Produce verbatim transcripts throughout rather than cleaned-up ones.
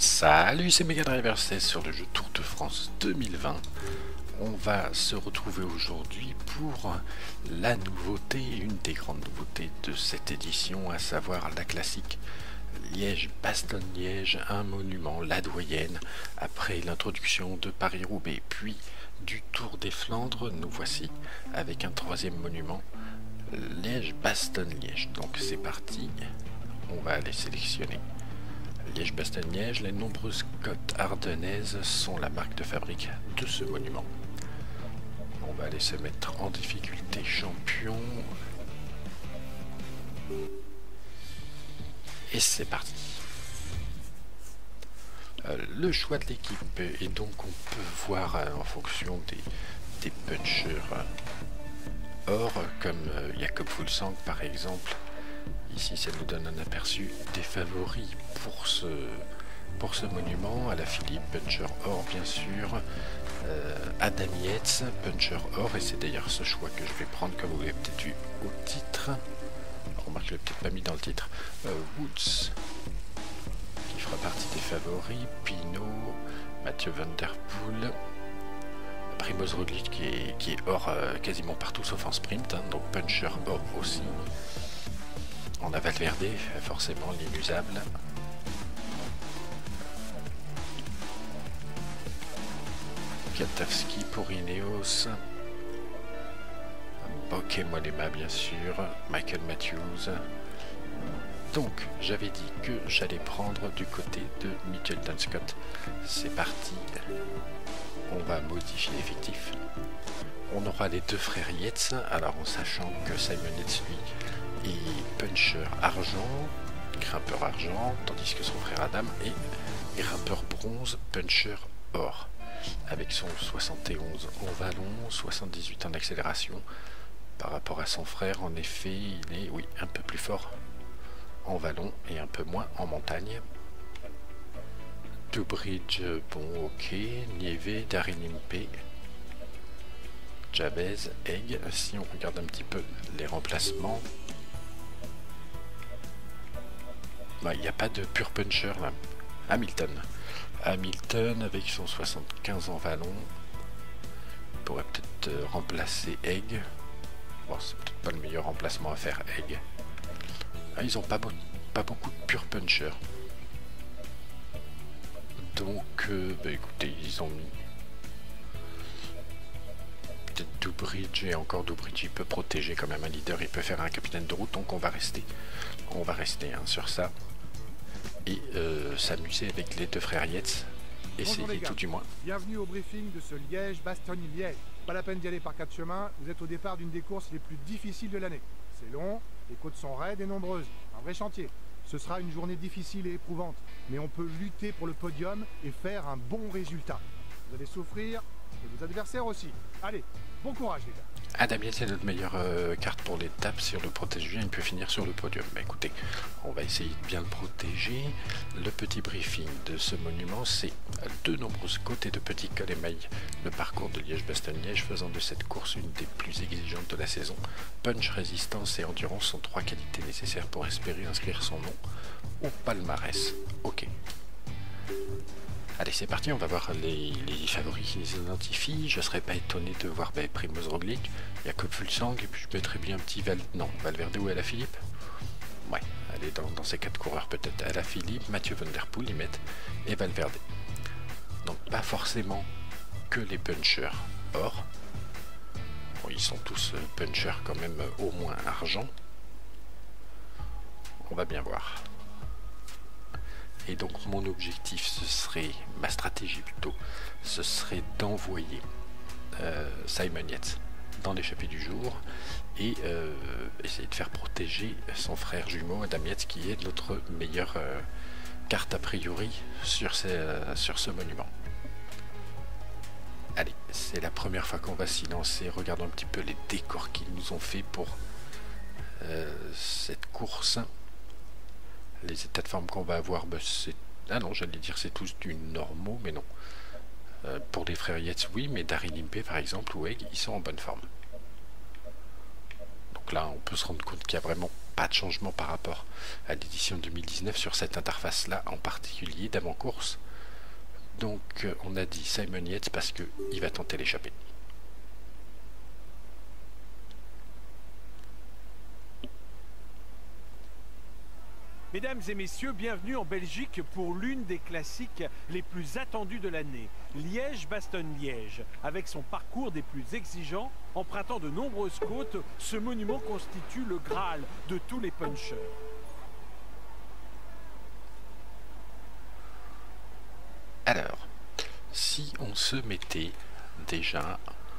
Salut, c'est Mega Driver seize sur le jeu Tour de France deux mille vingt. On va se retrouver aujourd'hui pour la nouveauté, une des grandes nouveautés de cette édition, à savoir la classique Liège-Bastogne-Liège, un monument, la doyenne, après l'introduction de Paris-Roubaix, puis du Tour des Flandres. Nous voici avec un troisième monument, Liège-Bastogne-Liège. Donc c'est parti, on va aller sélectionner Liège-Bastogne-Liège. Les nombreuses côtes ardennaises sont la marque de fabrique de ce monument. On va aller se mettre en difficulté champion. Et c'est parti. Euh, le choix de l'équipe, et donc on peut voir euh, en fonction des, des punchers euh, or, comme euh, Jakob Fuglsang par exemple. Ici, ça nous donne un aperçu des favoris pour ce, pour ce monument. Alaphilippe, puncher or bien sûr. Euh, Adam Yates, puncher or. Et c'est d'ailleurs ce choix que je vais prendre, comme vous l'avez peut-être vu au titre. Remarque, je l'ai peut-être pas mis dans le titre. Euh, Woods, qui fera partie des favoris. Pinot, Mathieu Van Der Poel. Primoz Roglic qui est, qui est or euh, quasiment partout sauf en sprint. Hein, donc puncher or aussi. On a Valverde, forcément l'inusable. Katowski pour Ineos. Bokeh-Mollema bien sûr. Michael Matthews. Donc j'avais dit que j'allais prendre du côté de Mitchelton Scott. C'est parti. On va modifier l'effectif. On aura les deux frères Yates. Alors en sachant que Simon Yates lui et puncher argent, grimpeur argent, tandis que son frère Adam est grimpeur bronze, puncher or, avec son soixante et onze en vallon, soixante-dix-huit en accélération. Par rapport à son frère, en effet, il est oui un peu plus fort en vallon et un peu moins en montagne. Dubridge, bon ok, Nieve, Darinimpe, Chavez, Egg. Si on regarde un petit peu les remplacements, il n'y a pas de pur puncher là. Hamilton. Hamilton avec son soixante-quinze en vallon. Il pourrait peut-être euh, remplacer Egg. Bon, c'est peut-être pas le meilleur remplacement à faire, Egg. Ah, ils n'ont pas, be pas beaucoup de pur puncher. Donc, euh, bah, écoutez, ils ont mis peut-être Dubridge, et encore Dubridge, il peut protéger quand même un leader, il peut faire un capitaine de route, donc on va rester. On va rester hein, sur ça. Et euh, s'amuser avec les deux frères Yates, essayer tout du moins. Bienvenue au briefing de ce Liège-Bastogne-Liège. Pas la peine d'y aller par quatre chemins, vous êtes au départ d'une des courses les plus difficiles de l'année. C'est long, les côtes sont raides et nombreuses, un vrai chantier. Ce sera une journée difficile et éprouvante, mais on peut lutter pour le podium et faire un bon résultat. Vous allez souffrir, et vos adversaires aussi. Allez, bon courage les gars. Adam Yates est notre meilleure euh, carte pour l'étape sur le protège-bien, il peut finir sur le podium. Bah, écoutez, on va essayer de bien le protéger. Le petit briefing de ce monument, c'est de nombreuses côtes et de petits cols émaillés. Le parcours de Liège-Bastogne-Liège faisant de cette course une des plus exigeantes de la saison. Punch, résistance et endurance sont trois qualités nécessaires pour espérer inscrire son nom au palmarès. Ok. Allez, c'est parti, on va voir les, les favoris qui les identifient. Je ne serais pas étonné de voir bah, Primoz Roglic, Jakob Fuglsang, et puis je mettrais bien un petit Val... non, Valverde ou Alaphilippe. Ouais, allez, dans, dans ces quatre coureurs, peut-être Alaphilippe, Mathieu Van Der Poel, ils mettent, et Valverde. Donc, pas forcément que les punchers or. Bon, ils sont tous euh, punchers quand même, euh, au moins argent. On va bien voir. Et donc mon objectif, ce serait, ma stratégie plutôt, ce serait d'envoyer euh, Simon Yates dans l'échappée du jour et euh, essayer de faire protéger son frère jumeau Adam Yates, qui est notre meilleure euh, carte a priori sur, ces, euh, sur ce monument. Allez, c'est la première fois qu'on va s'y lancer. Regardons un petit peu les décors qu'ils nous ont fait pour euh, cette course. Les états de forme qu'on va avoir, bah c'est... Ah non, j'allais dire c'est tous du normaux, mais non. Euh, pour les frères Yates, oui, mais Darinimpe par exemple ou Egg, ils sont en bonne forme. Donc Donc là, on peut se rendre compte qu'il n'y a vraiment pas de changement par rapport à l'édition deux mille dix-neuf sur cette interface-là, en particulier d'avant-course. Donc on a dit Simon Yates parce qu'il va tenter l'échappée. Mesdames et messieurs, bienvenue en Belgique pour l'une des classiques les plus attendus de l'année, Liège-Bastogne-Liège. Avec son parcours des plus exigeants, empruntant de nombreuses côtes, ce monument constitue le Graal de tous les punchers. Alors, si on se mettait déjà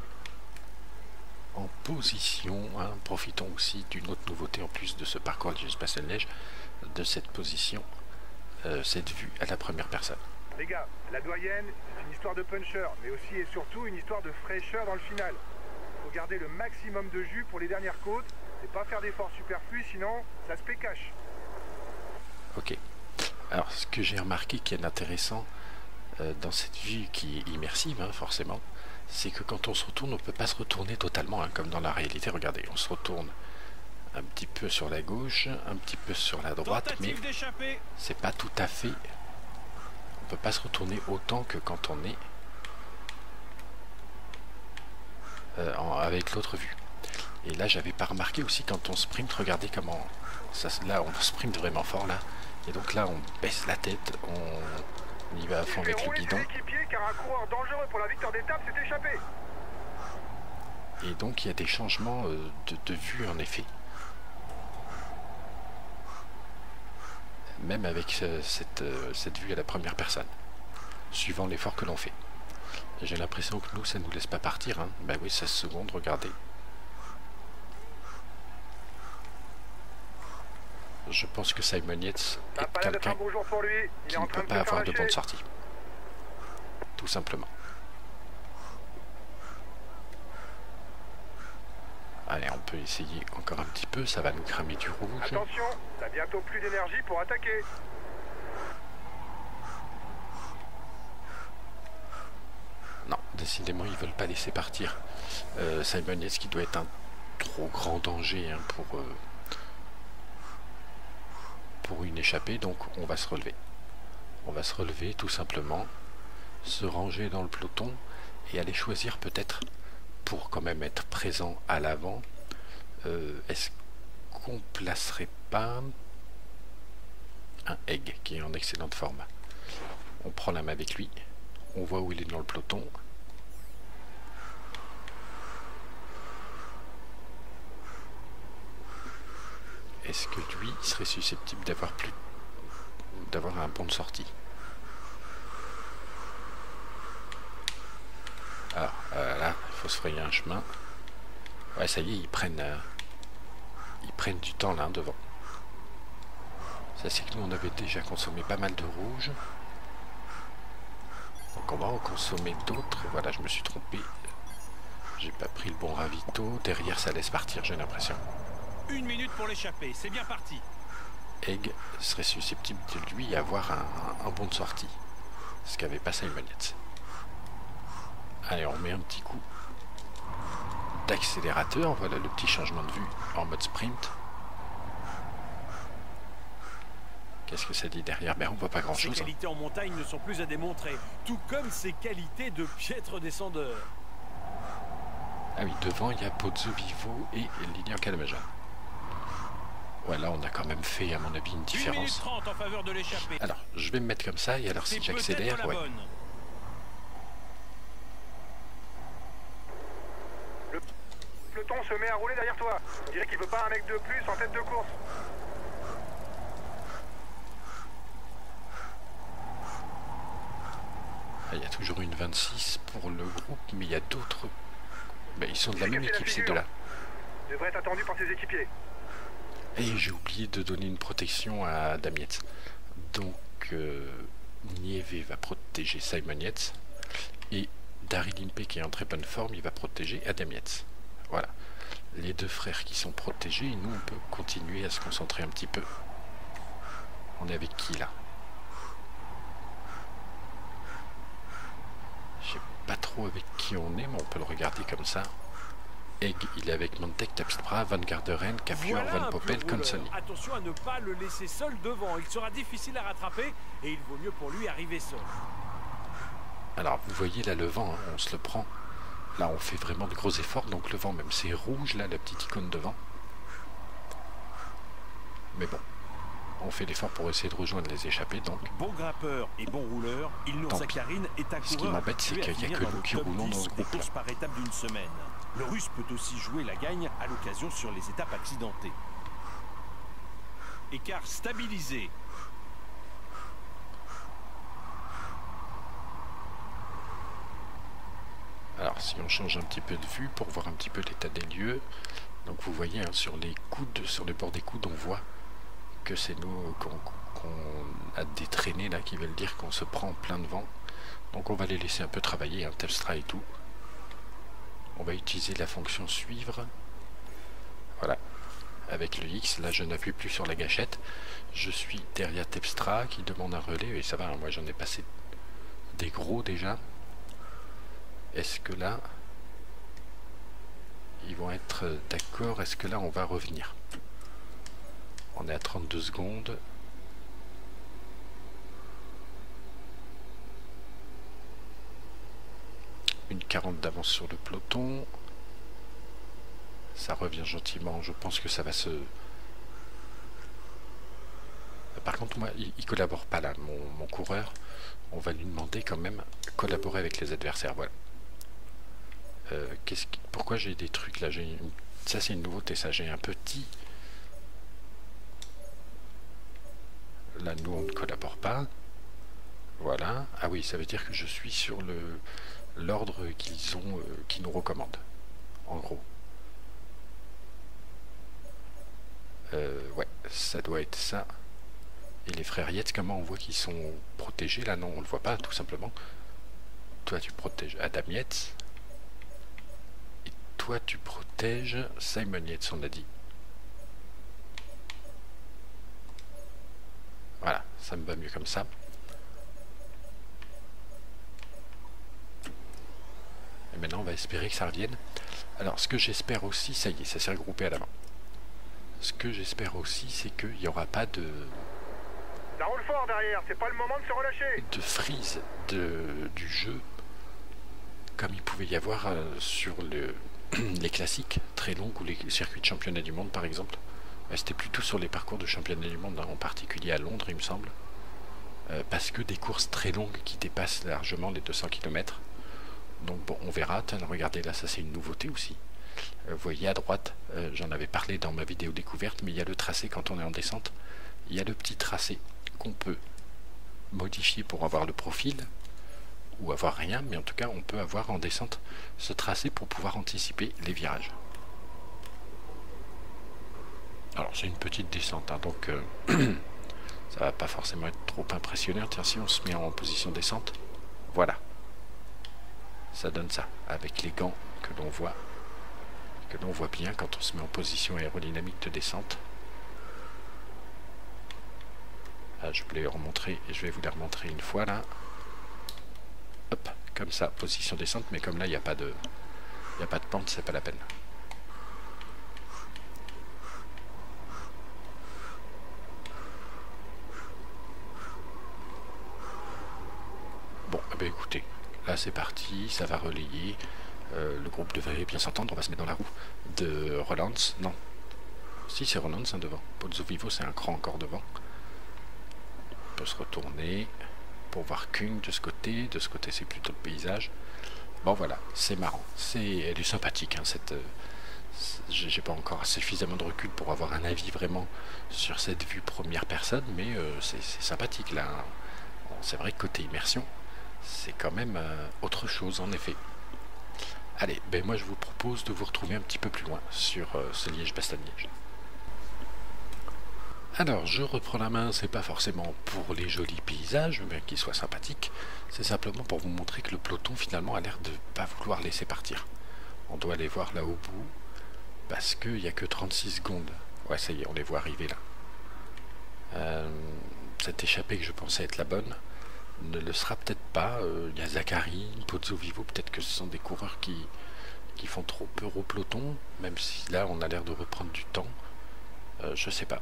en position, hein, profitons aussi d'une autre nouveauté en plus de ce parcours Liège-Bastogne-Liège, de cette position, euh, cette vue à la première personne. Les gars, la doyenne, c'est une histoire de puncher, mais aussi et surtout une histoire de fraîcheur dans le final. Faut garder le maximum de jus pour les dernières côtes, et pas faire d'efforts superflus, sinon ça se pécache. Ok. Alors, ce que j'ai remarqué qui est intéressant euh, dans cette vue qui est immersive, hein, forcément, c'est que quand on se retourne, on ne peut pas se retourner totalement, hein, comme dans la réalité. Regardez, on se retourne un petit peu sur la gauche, un petit peu sur la droite, mais c'est pas tout à fait. On peut pas se retourner autant que quand on est euh, en, avec l'autre vue. Et là, j'avais pas remarqué aussi quand on sprint. Regardez comment ça, là, on sprint vraiment fort là. Et donc là, on baisse la tête, on, on y va à fond avec le guidon. Car un coureur dangereux pour la victoire d'étape s'est échappé. Et donc il y a des changements euh, de, de vue en effet. Même avec euh, cette, euh, cette vue à la première personne, suivant l'effort que l'on fait. J'ai l'impression que nous, ça ne nous laisse pas partir. Hein. Ben oui, seize secondes, regardez. Je pense que Simon Yates est quelqu'un qui ne peut pas avoir de bonne sortie. Tout simplement. Allez, on peut essayer encore un petit peu, ça va nous cramer du rouge. Attention, t'as bientôt plus d'énergie pour attaquer. Non, décidément, ils veulent pas laisser partir euh, Simon Yates, qui doit être un trop grand danger hein, pour, euh, pour une échappée, donc on va se relever. On va se relever tout simplement, se ranger dans le peloton et aller choisir peut-être, pour quand même être présent à l'avant, euh, est-ce qu'on placerait pas un Egg qui est en excellente forme. On prend la main avec lui, on voit où il est dans le peloton. Est-ce que lui serait susceptible d'avoir plus d'avoir un pont de sortie? Alors euh, là, il faut se frayer un chemin. Ouais, ça y est, ils prennent, euh, ils prennent du temps là devant. Ça c'est que nous on avait déjà consommé pas mal de rouge. Donc on va en consommer d'autres. Voilà, je me suis trompé. J'ai pas pris le bon ravito. Derrière ça laisse partir, j'ai l'impression. Une minute pour l'échapper, c'est bien parti. Egg serait susceptible de lui avoir un, un, un bon de sortie. Ce qu'avait pas Simon Yates. Allez, on met un petit coup d'accélérateur. Voilà le petit changement de vue en mode sprint. Qu'est-ce que ça dit derrière? Ben on voit pas grand chose. Ses qualités en montagne ne sont plus à démontrer, tout comme ses qualités de piètre descendeur. Ah oui, devant il y a Pozzo Vivo et Lilian Calmeja. Ouais, là on a quand même fait à mon avis une différence. une minute trente en faveur de l'échappée. Alors, je vais me mettre comme ça et alors si j'accélère, ouais. Le peloton se met à rouler derrière toi. On dirait qu'il veut pas un mec de plus en tête de course. Il y a toujours une vingt-six pour le groupe, mais il y a d'autres. Ben, ils sont de la même équipe, ces deux-là. Devrait être attendu par ses équipiers. Et j'ai oublié de donner une protection à Adam Yates. Donc, euh, Nieve va protéger Simon Yates. Et Daryl Impey, qui est en très bonne forme, il va protéger Adam Yates. Voilà. Les deux frères qui sont protégés, et nous, on peut continuer à se concentrer un petit peu. On est avec qui, là? Je sais pas trop avec qui on est, mais on peut le regarder comme ça. Egg, il est avec Montec, Terpstra, Van Garderen, Capuer, Voilà Van un Poppel, pur rouleur. Consoni. Attention à ne pas le laisser seul devant. Il sera difficile à rattraper et il vaut mieux pour lui arriver seul. Alors, vous voyez là le vent, hein, on se le prend. Là, on fait vraiment de gros efforts, donc le vent, même c'est rouge, là, la petite icône de vent. Mais bon, on fait l'effort pour essayer de rejoindre les échappées, donc. Bon grimpeur et bon rouleur, Ilnour Tant Sakharine est un Ce qui coureur m'embête, c'est habitué à qu'il n'y a finir que dans nous le qui top roulons dans dix ce des groupe-là. courses par étape d'une semaine. Le Russe peut aussi jouer la gagne à l'occasion sur les étapes accidentées. Écart stabilisé. Alors, si on change un petit peu de vue pour voir un petit peu l'état des lieux, donc vous voyez hein, sur les coudes, sur le bord des coudes, on voit que c'est nous qu'on qu'on a des traînées là qui veulent dire qu'on se prend plein de vent. Donc on va les laisser un peu travailler, hein, Terpstra et tout. On va utiliser la fonction suivre. Voilà. Avec le X, là je n'appuie plus sur la gâchette. Je suis derrière Terpstra qui demande un relais. Et ça va, hein, moi j'en ai passé des gros déjà. Est-ce que là, ils vont être d'accord? Est-ce que là, on va revenir? On est à trente-deux secondes. Une quarante d'avance sur le peloton. Ça revient gentiment. Je pense que ça va se... Par contre, moi, il, il collabore pas là. Mon, mon coureur, on va lui demander quand même collaborer avec les adversaires. Voilà. Euh, qu'est-ce qui, pourquoi j'ai des trucs là, une, ça c'est une nouveauté, ça j'ai un petit, là nous on ne collabore pas, voilà. Ah oui, ça veut dire que je suis sur le l'ordre qu'ils ont, euh, qui nous recommandent en gros. Euh, ouais, ça doit être ça. Et les frères Yates, comment on voit qu'ils sont protégés là? Non, on le voit pas tout simplement. Toi tu protèges Adam Yates. Toi, tu protèges Simon Yates, on a dit. Voilà, ça me va mieux comme ça. Et maintenant, on va espérer que ça revienne. Alors, ce que j'espère aussi, ça y est, ça s'est regroupé à l'avant. Ce que j'espère aussi, c'est qu'il n'y aura pas de... Ça roule fort derrière, c'est pas le moment de se relâcher. de freeze de, du jeu, comme il pouvait y avoir euh, sur le... les classiques très longues ou les circuits de championnat du monde par exemple. C'était plutôt sur les parcours de championnat du monde, hein, en particulier à Londres il me semble, euh, parce que des courses très longues qui dépassent largement les deux cents kilomètres. Donc bon, on verra. Tiens, regardez là, ça c'est une nouveauté aussi. Euh, vous voyez à droite, euh, j'en avais parlé dans ma vidéo découverte, mais il y a le tracé quand on est en descente. Il y a le petit tracé qu'on peut modifier pour avoir le profil ou avoir rien, mais en tout cas on peut avoir en descente ce tracé pour pouvoir anticiper les virages. Alors c'est une petite descente, hein, donc euh, ça va pas forcément être trop impressionnant. Tiens, si on se met en position descente, voilà, ça donne ça, avec les gants que l'on voit, que l'on voit bien quand on se met en position aérodynamique de descente. Ah, je voulais remontrer et je vais vous la remontrer une fois là. Hop, comme ça, position descente, mais comme là il n'y a pas de il n'y a pas de pente, c'est pas la peine. Bon, eh bien, écoutez, là c'est parti, ça va relayer. Euh, le groupe devrait bien s'entendre, on va se mettre dans la roue de Roland. Non, si c'est Roland, c'est devant. Pozzo Vivo, c'est un cran encore devant. On peut se retourner pour voir Kung de ce côté. De ce côté, c'est plutôt le paysage. Bon, voilà, c'est marrant. C'est, elle est sympathique, hein, cette. Euh, j'ai pas encore suffisamment de recul pour avoir un avis vraiment sur cette vue première personne, mais euh, c'est sympathique là. Bon, c'est vrai que côté immersion, c'est quand même euh, autre chose en effet. Allez, ben moi je vous propose de vous retrouver un petit peu plus loin sur euh, ce Liège-Bastogne-Liège. Alors, je reprends la main, c'est pas forcément pour les jolis paysages, mais qu'ils soient sympathiques, c'est simplement pour vous montrer que le peloton finalement a l'air de pas vouloir laisser partir. On doit aller voir là au bout, parce qu'il n'y a que trente-six secondes. Ouais, ça y est, on les voit arriver là. Euh, cette échappée que je pensais être la bonne ne le sera peut-être pas. Il euh, y a Zachary, Pozzo Vivo, peut-être que ce sont des coureurs qui, qui font trop peur au peloton, même si là on a l'air de reprendre du temps. Euh, je sais pas.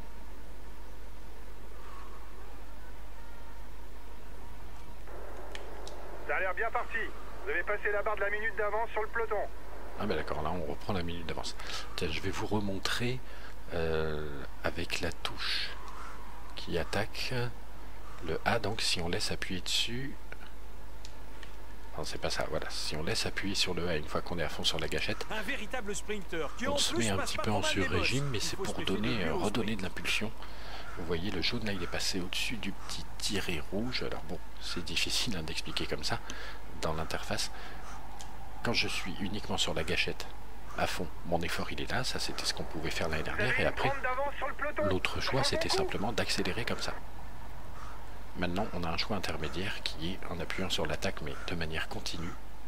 Ça a l'air bien parti. Vous avez passé la barre de la minute d'avance sur le peloton. Ah ben d'accord, là on reprend la minute d'avance. Tiens, je vais vous remontrer euh, avec la touche qui attaque le A. Donc si on laisse appuyer dessus, non c'est pas ça, voilà, si on laisse appuyer sur le A une fois qu'on est à fond sur la gâchette, Un véritable sprinter qui on en se plus met un passe petit pas peu trop en mal les sur-régime, bosses. mais Il c'est faut se pour méfier de donner, lui au redonner sprint. de l'impulsion. Vous voyez le jaune là, il est passé au-dessus du petit tiret rouge. Alors bon, c'est difficile hein, d'expliquer comme ça dans l'interface. Quand je suis uniquement sur la gâchette à fond, mon effort il est là, ça c'était ce qu'on pouvait faire l'année dernière, et après l'autre choix c'était simplement d'accélérer comme ça. Maintenant on a un choix intermédiaire qui est, en appuyant sur l'attaque mais de manière continue,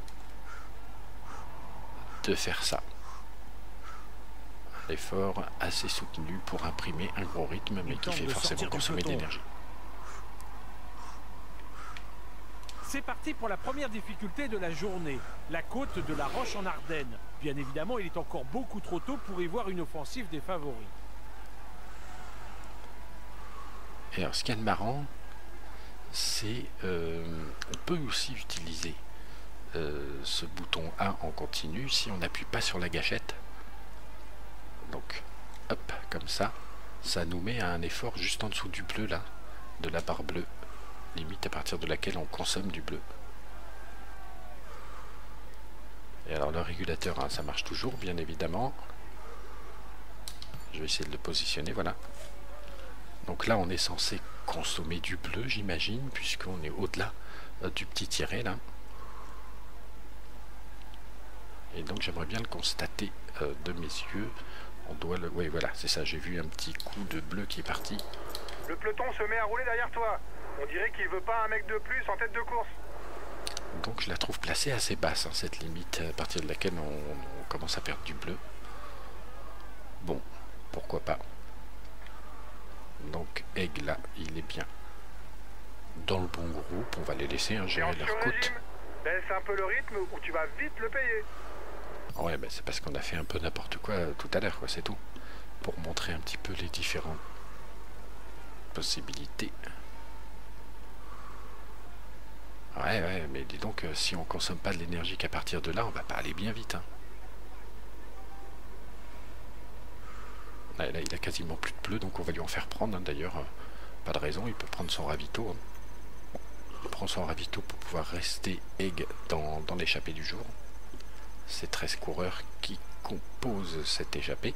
de faire ça. Un effort assez soutenu pour imprimer un gros rythme mais qui fait forcément consommer de l'énergie. C'est parti pour la première difficulté de la journée, la côte de la Roche en Ardennes. Bien évidemment, il est encore beaucoup trop tôt pour y voir une offensive des favoris. Et alors, ce qu'il y a de marrant, c'est euh, on peut aussi utiliser euh, ce bouton A en continu si on n'appuie pas sur la gâchette. Donc, hop, comme ça, ça nous met à un effort juste en dessous du bleu là, de la barre bleue. Limite à partir de laquelle on consomme du bleu. Et alors le régulateur, hein, ça marche toujours bien évidemment. Je vais essayer de le positionner, voilà. Donc là on est censé consommer du bleu, j'imagine, puisqu'on est au-delà euh, du petit tiret là. Et donc j'aimerais bien le constater euh, de mes yeux. On doit le... Oui voilà, c'est ça, j'ai vu un petit coup de bleu qui est parti. Le peloton se met à rouler derrière toi. On dirait qu'il veut pas un mec de plus en tête de course. Donc je la trouve placée assez basse, hein, cette limite à partir de laquelle on, on commence à perdre du bleu. Bon, pourquoi pas. Donc Egg là, il est bien dans le bon groupe. On va les laisser hein, gérer leur côte. Baisse un peu le rythme ou tu vas vite le payer. Ouais, ben c'est parce qu'on a fait un peu n'importe quoi euh, tout à l'heure, quoi, c'est tout. Pour montrer un petit peu les différentes possibilités. Ouais, ouais, mais dis donc, euh, si on consomme pas de l'énergie qu'à partir de là, on va pas aller bien vite. Hein. Là, là, il a quasiment plus de bleu, donc on va lui en faire prendre. Hein, D'ailleurs, euh, pas de raison, il peut prendre son ravito. Hein. Il prend son ravito pour pouvoir rester Egg dans, dans l'échappée du jour. C'est treize coureurs qui composent cette échappée.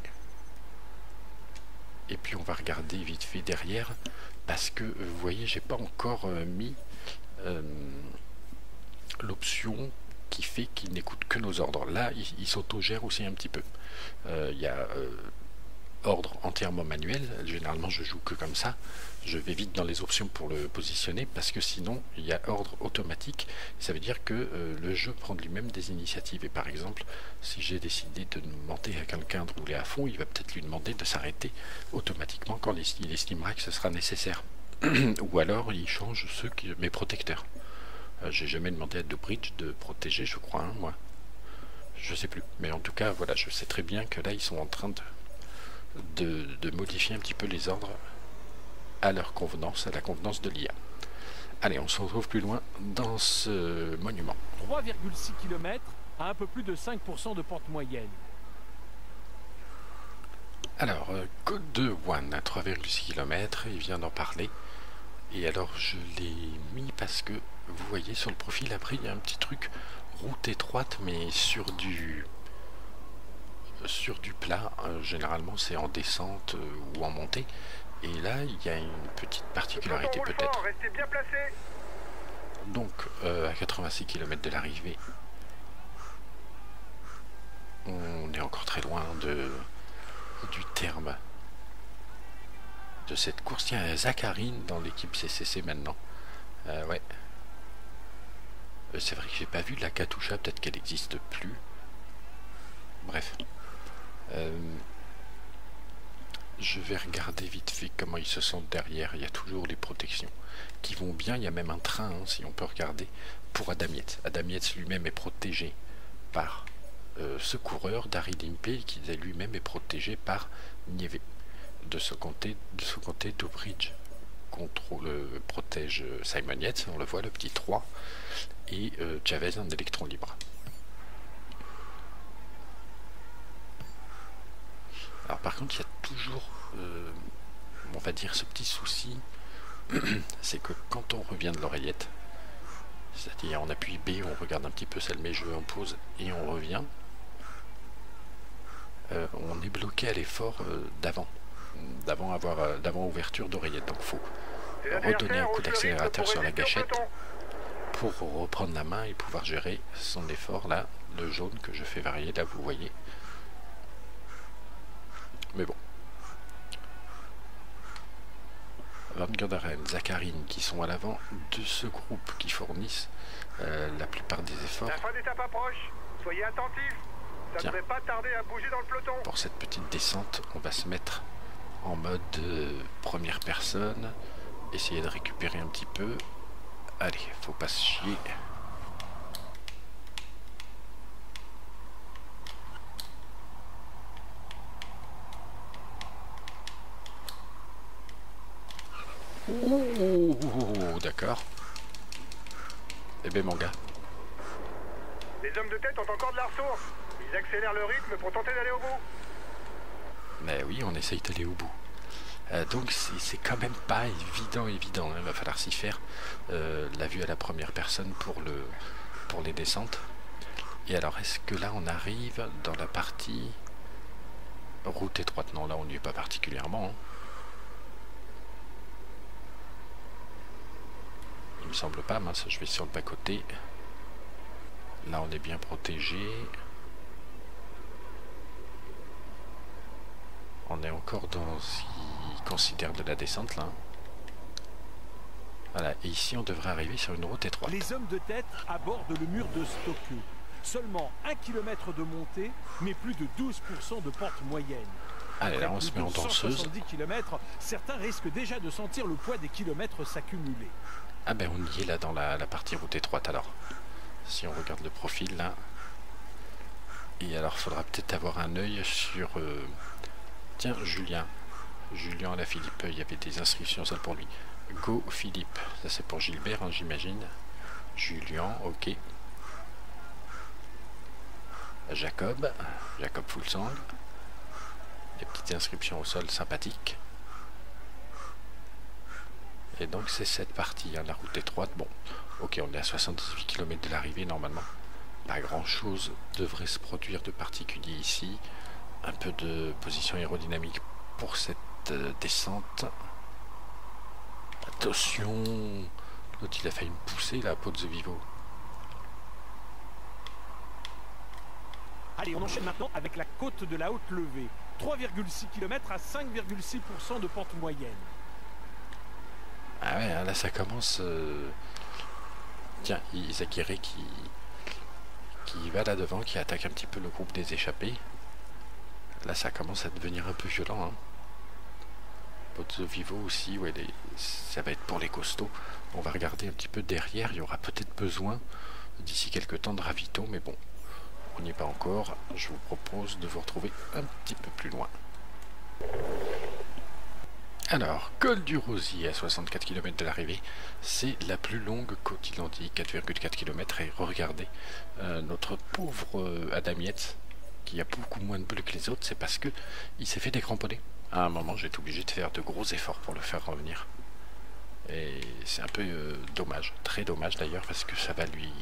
Et puis on va regarder vite fait derrière, parce que, euh, vous voyez, j'ai pas encore euh, mis... Euh, l'option qui fait qu'il n'écoute que nos ordres. Là, il, il s'autogère aussi un petit peu. Euh, il y a euh, ordre entièrement manuel. Généralement, je joue que comme ça. Je vais vite dans les options pour le positionner parce que sinon, il y a ordre automatique. Ça veut dire que euh, le jeu prend de lui-même des initiatives. Et par exemple, si j'ai décidé de demander à quelqu'un de rouler à fond, il va peut-être lui demander de s'arrêter automatiquement quand il estimera que ce sera nécessaire. Ou alors il change ceux qui, mes protecteurs. Euh, j'ai jamais demandé à DeBridge de protéger, je crois, hein, moi. Je sais plus. Mais en tout cas, voilà, je sais très bien que là, ils sont en train de, de, de modifier un petit peu les ordres à leur convenance, à la convenance de l'I A. Allez, on se retrouve plus loin dans ce monument. trois virgule six kilomètres à un peu plus de cinq pour cent de pente moyenne. Alors, euh, Côte de One à trois virgule six kilomètres, il vient d'en parler. Et alors, je l'ai mis parce que, vous voyez, sur le profil, après, il y a un petit truc, route étroite, mais sur du sur du plat. Euh, généralement, c'est en descente euh, ou en montée. Et là, il y a une petite particularité peut-être. Restez bien placé. Donc, euh, à quatre-vingt-six kilomètres de l'arrivée, on est encore très loin de... du terme de cette course. Tiens, Zacharine dans l'équipe C C C maintenant. Euh, ouais. Euh, c'est vrai que j'ai pas vu la Katusha, peut-être qu'elle n'existe plus. Bref. Euh, je vais regarder vite fait comment ils se sentent derrière. Il y a toujours les protections qui vont bien. Il y a même un train, hein, si on peut regarder, pour Adam Yates. Adam Yates lui-même est protégé par euh, secoureur d'Harry Limpé qui lui-même est protégé par Nieve. De ce côté, de ce côté, Doubridge contrôle, euh, protège Simon Yates, on le voit, le petit trois, et euh, Chavez un électron libre. Alors par contre, il y a toujours, euh, on va dire, ce petit souci, c'est que quand on revient de l'oreillette, c'est-à-dire on appuie B, on regarde un petit peu, ça le met jeu en pause et on revient, euh, on est bloqué à l'effort euh, d'avant, d'avant avoir, euh, d'avant ouverture d'oreillette. Donc il faut redonner un coup d'accélérateur sur la gâchette pour reprendre la main et pouvoir gérer son effort. Là, le jaune que je fais varier, là vous voyez. Mais bon. Van Gunderen, Zakharine qui sont à l'avant de ce groupe qui fournissent euh, la plupart des efforts. La fin d'étape approche. Soyez attentifs. Ça ne devrait pas tarder à bouger dans le peloton. Pour cette petite descente, on va se mettre en mode euh, première personne. Essayer de récupérer un petit peu. Allez, faut pas se chier. Oh, d'accord. Eh ben mon gars. Les hommes de tête ont encore de la ressource. Ils accélèrent le rythme pour tenter d'aller au bout. Mais oui, on essaye d'aller au bout. Euh, donc c'est quand même pas évident, évident. Il hein. va falloir s'y faire. Euh, la vue à la première personne pour, le, pour les descentes. Et alors, est-ce que là, on arrive dans la partie route étroite? Non, là, on n'y est pas particulièrement. Hein. Il me semble pas, mince, je vais sur le bas-côté. Là, on est bien protégé. On est encore dans ce qu'ils considèrent de la descente, là. Voilà, et ici, on devrait arriver sur une route étroite. Les hommes de tête abordent le mur de Stocke. Seulement un kilomètre de montée, mais plus de douze pour cent de pente moyenne. Allez, là, on se met en danseuse. cent soixante-dix kilomètres, certains risquent déjà de sentir le poids des kilomètres s'accumuler. Ah ben on y est là dans la, la partie route étroite alors. Si on regarde le profil là. Et alors il faudra peut-être avoir un œil sur... Euh... Tiens, Julien. Julien la Philippe, il y avait des inscriptions seules pour lui. Go Philippe, ça c'est pour Gilbert hein, j'imagine. Julien, ok. Jacob, Jacob Fulsang. Des petites inscriptions au sol sympathiques. Et donc c'est cette partie, hein, la route étroite. Bon, ok, on est à soixante-dix-huit kilomètres de l'arrivée normalement. Pas grand chose devrait se produire de particulier ici. Un peu de position aérodynamique pour cette euh, descente. Attention, l'autre il a failli me pousser la Pozzo Vivo. Allez, on enchaîne maintenant avec la côte de la haute levée. trois virgule six kilomètres à cinq virgule six pour cent de pente moyenne. Ah ouais, hein, là ça commence... Euh... Tiens, Izagiré qui... qui va là devant, qui attaque un petit peu le groupe des échappés. Là ça commence à devenir un peu violent. Hein. Pozzo Vivo aussi, ouais, les... ça va être pour les costauds. On va regarder un petit peu derrière, il y aura peut-être besoin d'ici quelques temps de ravito, mais bon, on n'y est pas encore. Je vous propose de vous retrouver un petit peu plus loin. Alors, col du Rosier à soixante-quatre kilomètres de l'arrivée, c'est la plus longue côte, il en dit, quatre virgule quatre kilomètres. Et regardez, euh, notre pauvre euh, Adam Yates, qui a beaucoup moins de bleu que les autres, c'est parce que il s'est fait décramponner. À un moment, j'ai été obligé de faire de gros efforts pour le faire revenir. Et c'est un peu euh, dommage, très dommage d'ailleurs, parce que ça va lui,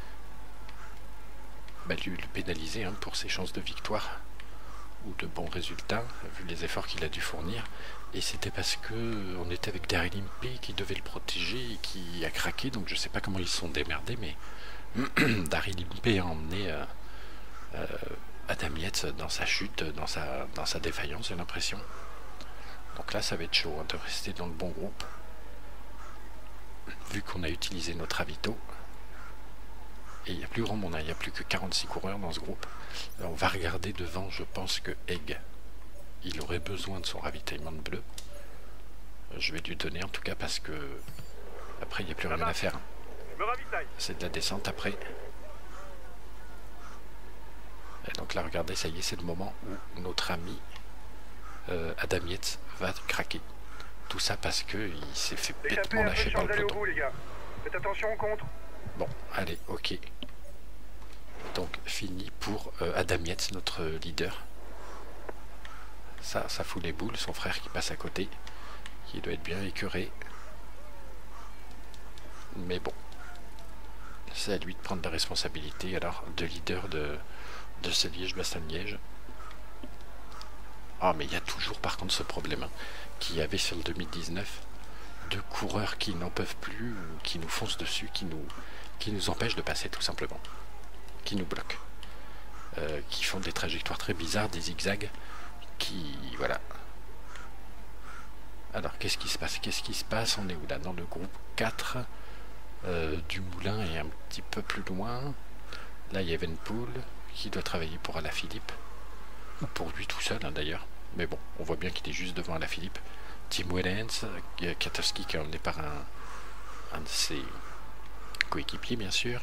bah, lui, lui pénaliser hein, pour ses chances de victoire ou de bons résultats, vu les efforts qu'il a dû fournir. Et c'était parce que on était avec Darry Limpé qui devait le protéger et qui a craqué, donc je sais pas comment ils se sont démerdés, mais Darry Limpé a emmené euh, euh, Adam Yates dans sa chute, dans sa, dans sa défaillance, j'ai l'impression. Donc là ça va être chaud hein, de rester dans le bon groupe, vu qu'on a utilisé notre avito. Et il n'y a plus grand monde, hein, il n'y a plus que quarante-six coureurs dans ce groupe. Alors on va regarder devant, je pense que Egg, il aurait besoin de son ravitaillement de bleu. Je vais lui donner en tout cas parce que après il n'y a plus rien à faire. C'est de la descente après. Et donc là, regardez, ça y est, c'est le moment où notre ami euh, Adam Yates va craquer. Tout ça parce qu'il s'est fait bêtement lâcher par le peloton. Bout, les gars. Faites attention, on contre. Bon, allez, ok. Donc, fini pour euh, Adam Yates, notre leader. Ça, ça fout les boules. Son frère qui passe à côté, qui doit être bien écœuré. Mais bon, c'est à lui de prendre la responsabilité, alors, de leader de, de ce Liège-Bastogne-Liège. Ah, mais il y a toujours, par contre, ce problème hein, qu'il y avait sur le deux mille dix-neuf, de coureurs qui n'en peuvent plus, ou qui nous foncent dessus, qui nous, qui nous empêchent de passer, tout simplement. Qui nous bloquent. Euh, qui font des trajectoires très bizarres, des zigzags, qui... voilà. Alors, qu'est-ce qui se passe Qu'est-ce qui se passe On est où là? Dans le groupe quatre. Euh, du Moulin et un petit peu plus loin. Là, il y a Evenpool qui doit travailler pour Alaphilippe. Ou pour lui tout seul, hein, d'ailleurs. Mais bon, on voit bien qu'il est juste devant Alaphilippe. Tim Wellens, Katowski qui est emmené par un, un de ses coéquipiers, bien sûr.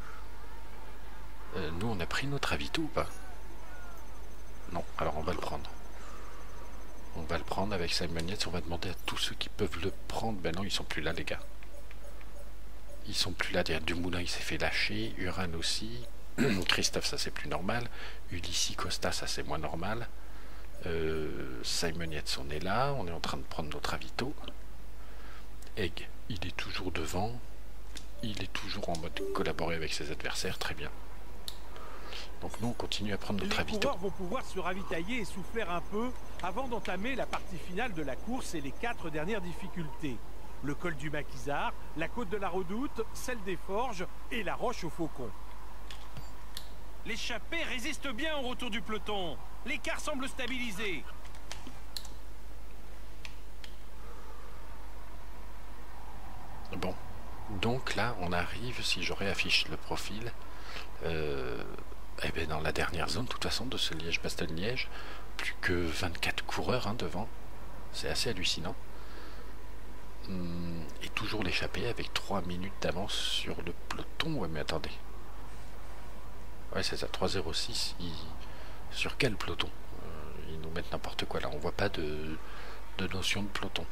Euh, nous, on a pris notre avito ou pas? Non, alors on va le prendre. On va le prendre avec Simon Yates. On va demander à tous ceux qui peuvent le prendre. Ben non, ils sont plus là, les gars. Ils sont plus là. Derrière Dumoulin, il s'est fait lâcher. Uran aussi. Christophe, ça c'est plus normal. Ulissi Costa, ça c'est moins normal. Euh, Simon Yates, on est là. On est en train de prendre notre avito. Egg, il est toujours devant. Il est toujours en mode collaborer avec ses adversaires. Très bien. Donc nous, on continue à prendre notre avito. Les coureurs vont pouvoir se ravitailler et souffler un peu avant d'entamer la partie finale de la course et les quatre dernières difficultés. Le col du Maquisard, la côte de la Redoute, celle des Forges et la Roche au Faucon. L'échappée résiste bien au retour du peloton. L'écart semble stabilisé. Bon, donc là, on arrive, si je réaffiche le profil, euh, eh bien dans la dernière zone, de toute façon, de ce Liège-Bastogne-Liège, plus que vingt-quatre coureurs hein, devant. C'est assez hallucinant. Hum, et toujours l'échappée avec trois minutes d'avance sur le peloton. Ouais, mais attendez. Ouais, c'est ça, trois zéro six. Ils... Sur quel peloton? euh, Ils nous mettent n'importe quoi là. On voit pas de, de notion de peloton.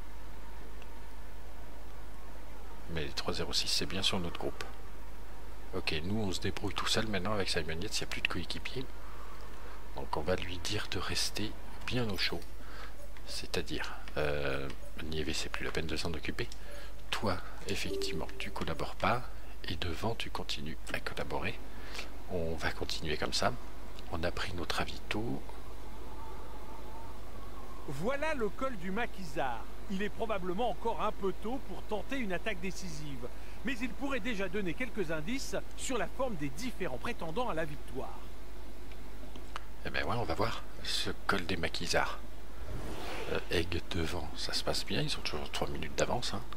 Mais trois zéro six, c'est bien sur notre groupe. Ok, nous on se débrouille tout seul maintenant avec Simon Yates, il n'y a plus de coéquipier. Donc on va lui dire de rester bien au chaud. C'est-à-dire, euh, Niévé, c'est plus la peine de s'en occuper. Toi, effectivement, tu collabores pas. Et devant, tu continues à collaborer. On va continuer comme ça. On a pris notre avito. Voilà le col du Maquisard. Il est probablement encore un peu tôt pour tenter une attaque décisive. Mais il pourrait déjà donner quelques indices sur la forme des différents prétendants à la victoire. Eh ben ouais, on va voir. Ce col des Maquisards. Euh, Egg devant, ça se passe bien. Ils ont toujours trois minutes d'avance. Hein.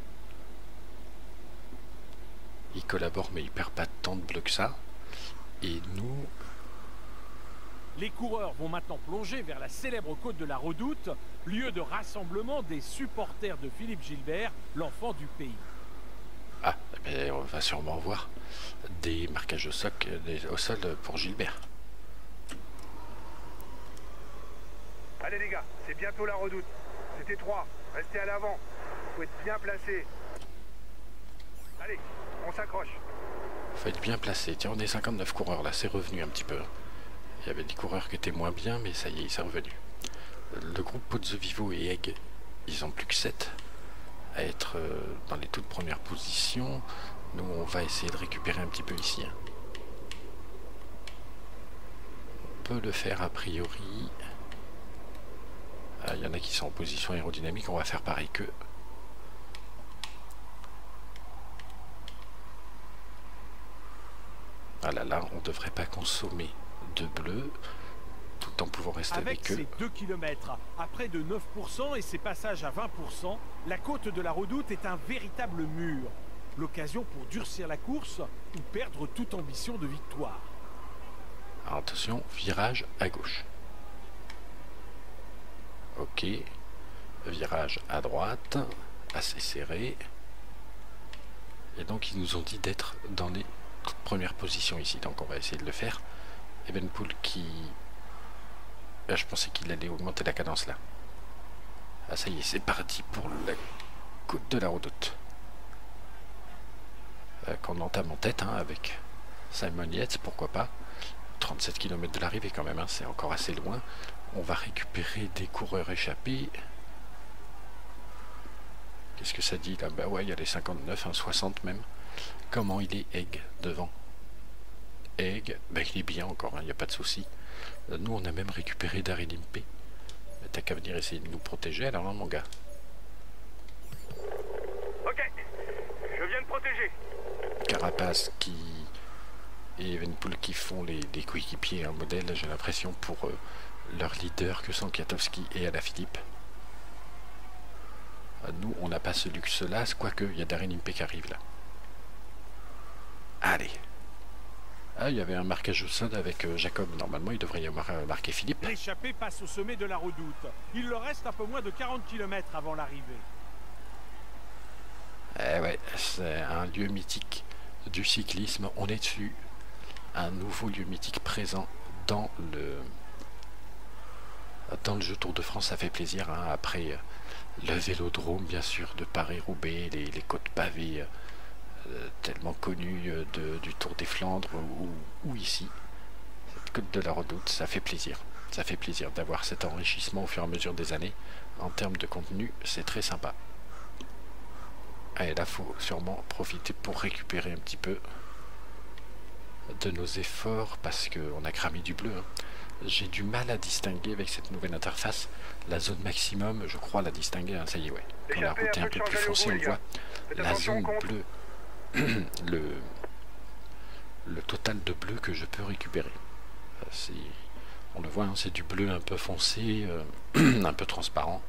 Ils collaborent, mais ils perdent pas tant de blocs que ça. Et nous... Les coureurs vont maintenant plonger vers la célèbre côte de la Redoute, lieu de rassemblement des supporters de Philippe Gilbert, l'enfant du pays. Ah, mais on va sûrement voir des marquages au, soc, des, au sol pour Gilbert. Allez les gars, c'est bientôt la Redoute. C'était trois. Restez à l'avant. Faut être bien placé. Allez, on s'accroche. Faut être bien placé. Tiens, on est cinquante-neuf coureurs là, c'est revenu un petit peu. Il y avait des coureurs qui étaient moins bien, mais ça y est, c'est revenu. Le groupe Pozzovivo et Egg, ils ont plus que sept à être euh, dans les toutes premières positions. Nous, on va essayer de récupérer un petit peu ici. Hein. On peut le faire a priori. Il ah, y en a qui sont en position aérodynamique, on va faire pareil qu'eux. Ah là là, on ne devrait pas consommer de bleu tout en pouvant rester avec, avec eux. Avec ces deux kilomètres, à près de neuf pour cent et ses passages à vingt pour cent, la côte de la Redoute est un véritable mur. L'occasion pour durcir la course ou perdre toute ambition de victoire. Alors attention, virage à gauche. Ok, virage à droite, assez serré. Et donc ils nous ont dit d'être dans les premières positions ici, donc on va essayer de le faire Evenepoel qui... Ah, je pensais qu'il allait augmenter la cadence là. Ah ça y est, c'est parti pour la côte de la Redoute. Euh, qu'on entame en tête hein, avec Simon Yates, pourquoi pas. trente-sept kilomètres de l'arrivée quand même, hein, c'est encore assez loin. On va récupérer des coureurs échappés. Qu'est-ce que ça dit là? Bah ouais, il y a les cinquante-neuf, hein, soixante même. Comment il est Egg devant? Egg, bah il est bien encore, il hein, n'y a pas de souci. Nous on a même récupéré Daryl Impey. T'as qu'à venir essayer de nous protéger alors non mon gars. Ok, je viens de protéger. Carapace qui et Evenepoel qui font les, les coéquipiers un modèle, j'ai l'impression, pour euh, leur leader que sont Kwiatkowski et Alaphilippe. Nous on n'a pas ce luxe là, quoique il y a Daryl Impey qui arrive là. Allez. Ah, il y avait un marquage au sol avec euh, Jacob. Normalement, il devrait y avoir euh, marqué Philippe. L'échappée passe au sommet de la Redoute. Il leur reste un peu moins de quarante kilomètres avant l'arrivée. Eh ouais, c'est un lieu mythique du cyclisme. On est dessus. Un nouveau lieu mythique présent dans le dans le jeu Tour de France. Ça fait plaisir. Hein, après euh, le Vélodrome, bien sûr, de Paris-Roubaix, les, les côtes pavées. Euh, tellement connu euh, de, du Tour des Flandres ou, ou ici, cette côte de la Redoute, ça fait plaisir. Ça fait plaisir d'avoir cet enrichissement au fur et à mesure des années. En termes de contenu, c'est très sympa. Et là, il faut sûrement profiter pour récupérer un petit peu de nos efforts parce qu'on a cramé du bleu. Hein. J'ai du mal à distinguer avec cette nouvelle interface la zone maximum, je crois la distinguer, hein, ça y est, ouais. Quand la route est un peu plus foncée, on le voit. La zone bleue. le, le total de bleu que je peux récupérer. C'est, on le voit, hein, c'est du bleu un peu foncé, euh, un peu transparent.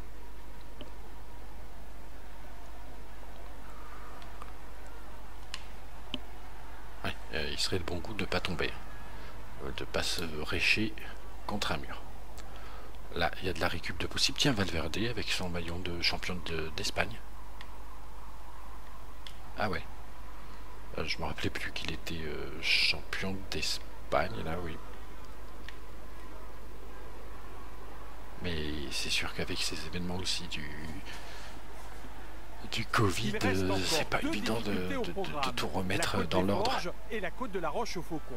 Ouais, euh, il serait de bon goût de ne pas tomber, euh, de ne pas se récher contre un mur. Là, il y a de la récup de possible. Tiens, Valverde avec son maillot de champion d'Espagne. Ah ouais. Je me rappelais plus qu'il était euh, champion d'Espagne, là, oui. Mais c'est sûr qu'avec ces événements aussi du du Covid, euh, c'est pas évident de, de, de, de tout remettre dans l'ordre. Et la côte de la Roche au Faucon.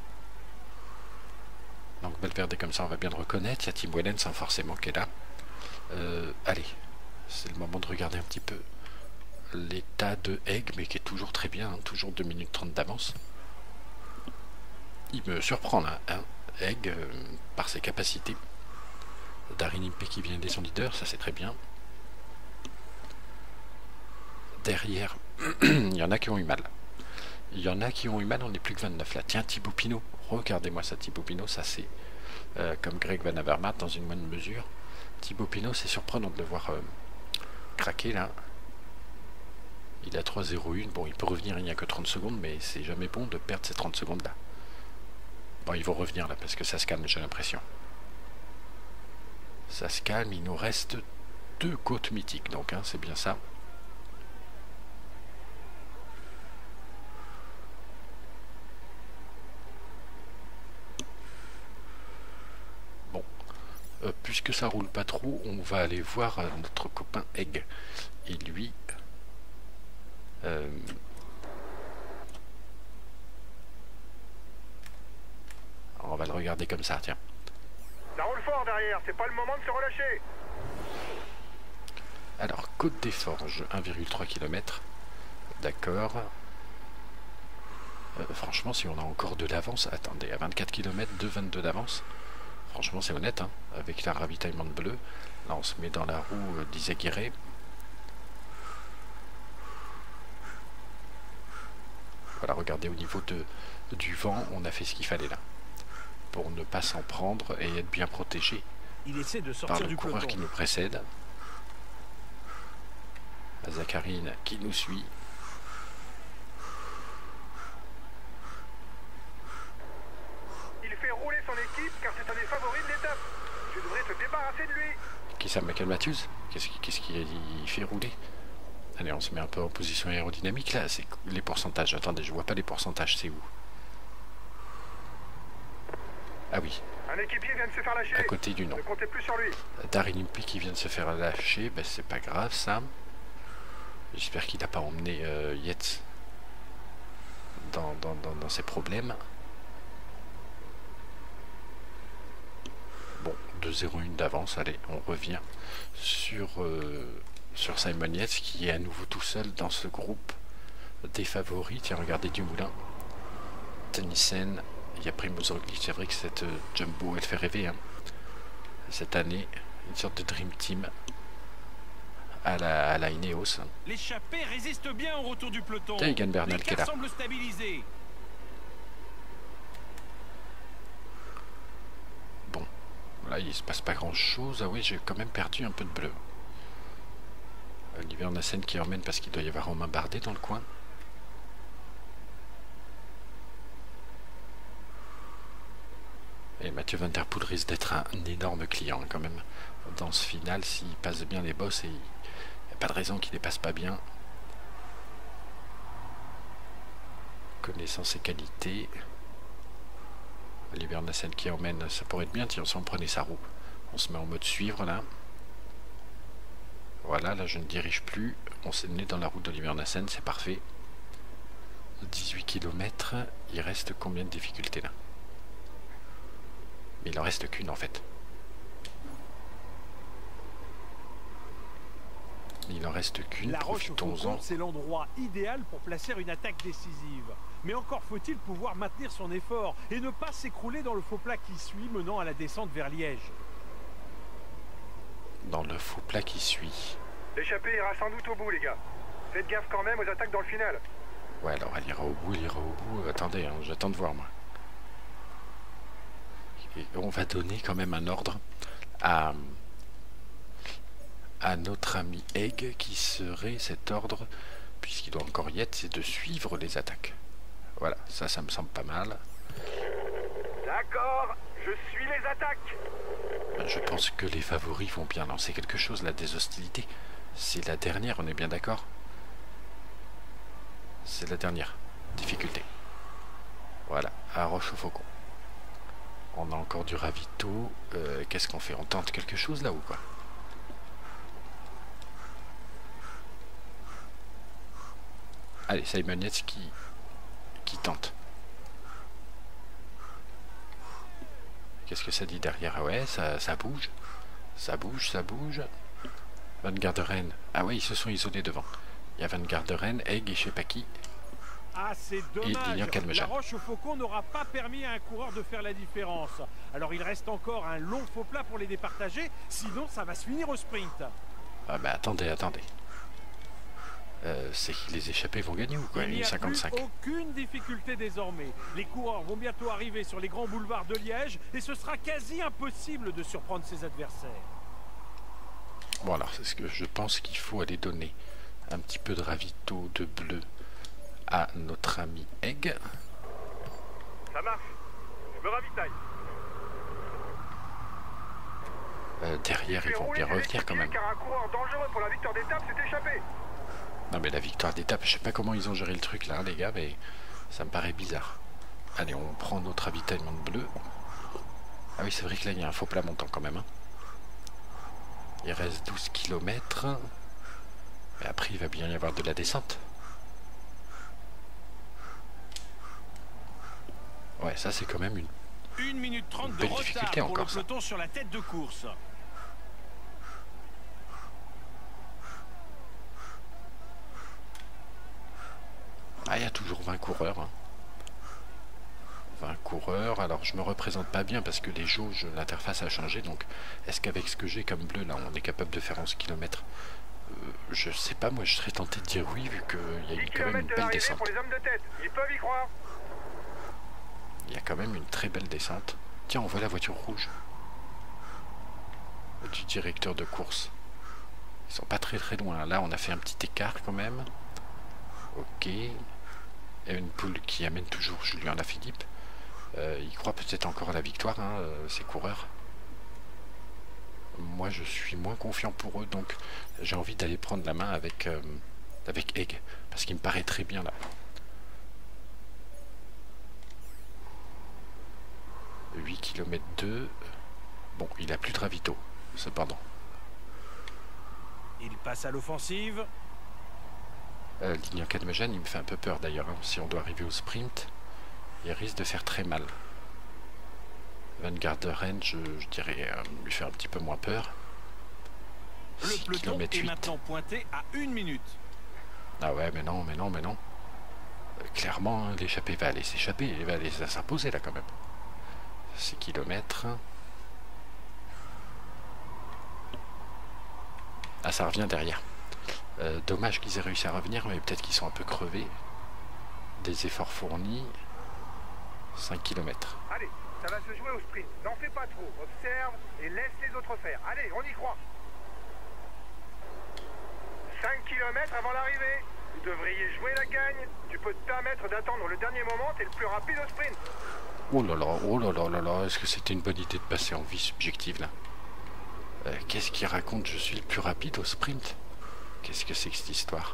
Donc Valverde comme ça, on va bien le reconnaître. Il y a Tim Wellens hein, forcément qui est là. Euh, allez, c'est le moment de regarder un petit peu l'état de Egg, mais qui est toujours très bien, hein, toujours deux minutes trente d'avance. Il me surprend là, hein, Egg, euh, par ses capacités. Daryl Impey qui vient aider son leader, ça c'est très bien. Derrière, il y en a qui ont eu mal. Il y en a qui ont eu mal, on n'est plus que vingt-neuf là. Tiens, Thibaut Pinot, regardez-moi ça, Thibaut Pinot, ça c'est euh, comme Greg Van Avermaet dans une moindre mesure. Thibaut Pinot, c'est surprenant de le voir euh, craquer là. Il a trois zéro un, bon il peut revenir, il n'y a que trente secondes, mais c'est jamais bon de perdre ces trente secondes là. Bon, ils vont revenir là parce que ça se calme, j'ai l'impression. Ça se calme, il nous reste deux côtes mythiques, donc hein, c'est bien ça. Bon, euh, puisque ça roule pas trop, on va aller voir euh, notre copain Egg. Et lui... Euh, on va le regarder comme ça, tiens. Ça roule fort derrière, c'est pas le moment de se relâcher. Alors, Côte des Forges, un virgule trois kilomètres. D'accord. Euh, franchement, si on a encore de l'avance, attendez, à vingt-quatre kilomètres, deux virgule vingt-deux d'avance. Franchement, c'est honnête, hein, avec un ravitaillement de bleu. Là, on se met dans la roue euh, d'Izaguirre. Voilà, regardez au niveau de, du vent, on a fait ce qu'il fallait là. Pour ne pas s'en prendre et être bien protégé Il essaie de sortir par le du coureur peloton. qui nous précède. Zacharine qui nous suit. Il fait rouler son équipe car c'est un des favoris de l'étape. Tu devrais te débarrasser de lui. Qui ça, Michael Matthews? Qu'est-ce qu'il qu'est-ce qu'il fait rouler? Allez, on se met un peu en position aérodynamique là. C'est les pourcentages. Attendez, je vois pas les pourcentages, c'est où? Ah oui. Un équipier vient de se faire lâcher. À côté du nom. Ne comptez plus sur lui. Daryl Impey qui vient de se faire lâcher, ben c'est pas grave ça. J'espère qu'il n'a pas emmené euh, Yates dans, dans, dans, dans ses problèmes. Bon, deux zéro un d'avance, allez, on revient sur, euh, sur Simon Yates qui est à nouveau tout seul dans ce groupe des favoris. Tiens, regardez Dumoulin, Tennyson, il y a Primoz Roglic. C'est vrai que cette euh, Jumbo, elle fait rêver hein. Cette année, une sorte de Dream Team à la, à la Ineos. L'échappée résiste bien au retour du peloton. Tiens, Egan Bernal qui est là. Semble stabilisé. Bon, là il se passe pas grand chose. Ah oui, j'ai quand même perdu un peu de bleu. Oliver Nassen qui emmène parce qu'il doit y avoir Romain Bardet dans le coin. Et Mathieu Van Der Poel risque d'être un, un énorme client quand même dans ce final s'il passe bien les bosses, et il n'y a pas de raison qu'il ne les passe pas bien. Connaissant ses qualités. Oliver Nassen qui emmène, ça pourrait être bien si on prenait sa roue. On se met en mode suivre là. Voilà, là je ne dirige plus. On s'est mis dans la route d'Oliver Nassen, c'est parfait. dix-huit kilomètres, il reste combien de difficultés là? Mais il en reste qu'une en fait. Il en reste qu'une, profitons-en. C'est l'endroit idéal pour placer une attaque décisive. Mais encore faut-il pouvoir maintenir son effort et ne pas s'écrouler dans le faux plat qui suit menant à la descente vers Liège. Dans le faux plat qui suit. L'échappée ira sans doute au bout les gars. Faites gaffe quand même aux attaques dans le final. Ouais, alors elle ira au bout, elle ira au bout. Attendez, hein, j'attends de voir moi. Et on va donner quand même un ordre à, à notre ami Egg, qui serait cet ordre, puisqu'il doit encore y être, c'est de suivre les attaques. Voilà, ça, ça me semble pas mal. D'accord, je suis les attaques. Je pense que les favoris vont bien lancer quelque chose là, des hostilités. C'est la dernière, on est bien d'accord? C'est la dernière difficulté. Voilà, à Roche-au-Faucon. On a encore du ravito. Euh, Qu'est-ce qu'on fait? On tente quelque chose là ou quoi? Allez, Simon Yates qui, qui tente. Qu'est-ce que ça dit derrière? Ah ouais, ça, ça bouge. Ça bouge, ça bouge. Van Garderen. Ah ouais, ils se sont isolés devant. Il y a Van Garderen, Egg et je sais pas qui. Ah, c'est dommage. La Roche-au-Faucon n'aura pas permis à un coureur de faire la différence. Alors il reste encore un long faux plat pour les départager, sinon ça va se finir au sprint. Ah bah attendez, attendez. Euh, c'est que les échappés vont gagner ou quoi? Il n'y a cinquante-cinq. plus aucune difficulté désormais. Les coureurs vont bientôt arriver sur les grands boulevards de Liège et ce sera quasi impossible de surprendre ses adversaires. Bon alors, c'est ce que je pense qu'il faut aller donner un petit peu de ravito de bleu à notre ami Egg. Ça marche. Je me ravitaille. Euh, derrière, ils vont bien revenir quand même. Car un coureur dangereux pour la victoire d'étape s'est échappé. Non mais la victoire d'étape, je sais pas comment ils ont géré le truc là, les gars, mais ça me paraît bizarre. Allez, on prend notre ravitaillement de bleu. Ah oui, c'est vrai que là, il y a un faux plat montant quand même. Hein. Il reste douze kilomètres. Mais après, il va bien y avoir de la descente. Ouais, ça c'est quand même une, une minute trente une de belle retard difficulté pour encore, le peloton sur la tête de course. Ah, il y a toujours vingt coureurs. Hein. vingt coureurs. Alors, je me représente pas bien parce que les jauges, l'interface a changé. Donc, est-ce qu'avec ce que j'ai comme bleu, là, on est capable de faire onze kilomètres? euh, Je sais pas, moi, je serais tenté de dire oui, vu qu'il y a eu quand même une belle descente. Pour les hommes de tête. Ils peuvent y croire. Il y a quand même une très belle descente. Tiens, on voit la voiture rouge du directeur de course. Ils sont pas très très loin. Là, on a fait un petit écart quand même. Ok. Evenepoel qui amène toujours Julien Lafilippe. Euh, il croit peut-être encore à la victoire, hein, euh, ces coureurs. Moi, je suis moins confiant pour eux, donc j'ai envie d'aller prendre la main avec, euh, avec Egg, parce qu'il me paraît très bien là. huit kilomètres deux. Bon, il a plus de ravito, cependant. Il passe à l'offensive. Euh, Lignan Calmejane, il me fait un peu peur d'ailleurs. Hein. Si on doit arriver au sprint, il risque de faire très mal. Vanguard de Rennes, je, je dirais euh, lui faire un petit peu moins peur. Le peloton est maintenant pointé à une minute. Ah ouais, mais non, mais non, mais non. Euh, clairement, hein, l'échappée va aller s'échapper. Elle va aller s'imposer là quand même. six kilomètres. Ah, ça revient derrière. Euh, dommage qu'ils aient réussi à revenir, mais peut-être qu'ils sont un peu crevés. Des efforts fournis. cinq kilomètres. Allez, ça va se jouer au sprint. N'en fais pas trop. Observe et laisse les autres faire. Allez, on y croit. cinq kilomètres avant l'arrivée. Vous devriez jouer la gagne. Tu peux te permettre d'attendre le dernier moment. T'es le plus rapide au sprint. Oh là là, oh là là là là. Est-ce que c'était une bonne idée de passer en vie subjective là? euh, Qu'est-ce qu'il raconte? Je suis le plus rapide au sprint. Qu'est-ce que c'est que cette histoire?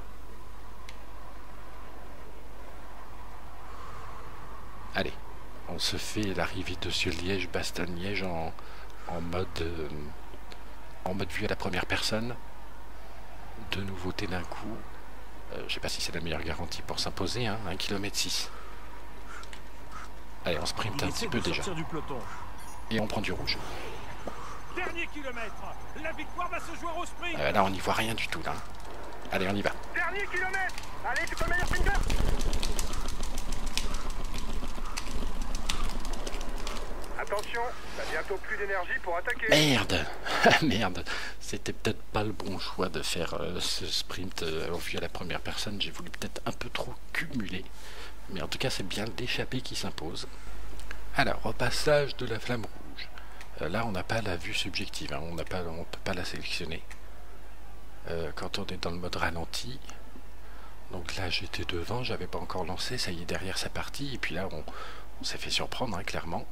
Allez, on se fait l'arrivée de ce Liège-Bastogne-Liège en, en mode euh, en mode vue à la première personne. Deux nouveautés d'un coup. Euh, je sais pas si c'est la meilleure garantie pour s'imposer, hein, un kilomètre six. Allez, on sprint un petit peu déjà. Du peloton. Et on prend du rouge. Dernier kilomètre. La victoire va se jouer au sprint. Euh, là, on n'y voit rien du tout, là. Allez, on y va. Dernier kilomètre. Allez, tu peux le meilleur sprinter. Attention, t'as bientôt plus d'énergie pour attaquer. Merde. Merde. C'était peut-être pas le bon choix de faire euh, ce sprint euh, en vue à la première personne. J'ai voulu peut-être un peu trop cumuler. Mais en tout cas, c'est bien l'échappée qui s'impose. Alors, repassage de la flamme rouge. Euh, là, on n'a pas la vue subjective. Hein. On n'a pas, on peut pas la sélectionner. Euh, quand on est dans le mode ralenti. Donc là, j'étais devant. J'avais pas encore lancé. Ça y est, derrière, c'est parti. Et puis là, on, on s'est fait surprendre, hein, clairement.